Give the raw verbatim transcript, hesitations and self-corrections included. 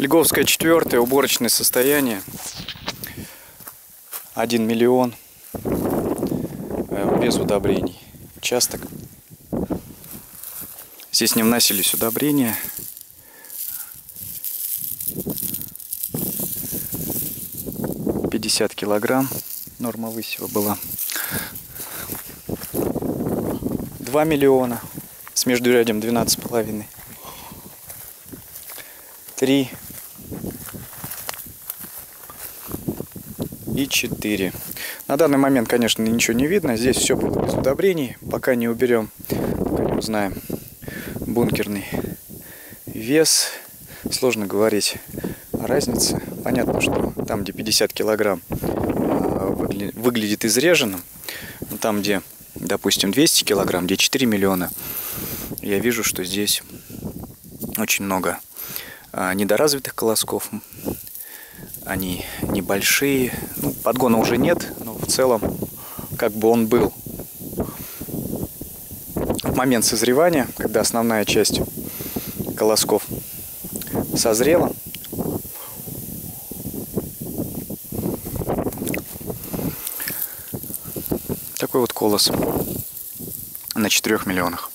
Льговская четвертая, уборочное состояние. Один миллион. Без удобрений. Участок. Здесь не вносились удобрения. пятьдесят килограмм. Норма высева была. два миллиона. С междурядем двенадцать с половиной. три. И четыре. На данный момент, конечно, ничего не видно. Здесь все было без удобрений. Пока не уберем, пока не узнаем бункерный вес. Сложно говорить о разнице. Понятно, что там, где пятьдесят килограмм, выглядит изреженным. Но там, где, допустим, двести килограмм, где четыре миллиона, я вижу, что здесь очень много недоразвитых колосков. Они небольшие. Ну, подгона уже нет, но в целом как бы он был. В момент созревания, когда основная часть колосков созрела, такой вот колос на четырёх миллионах.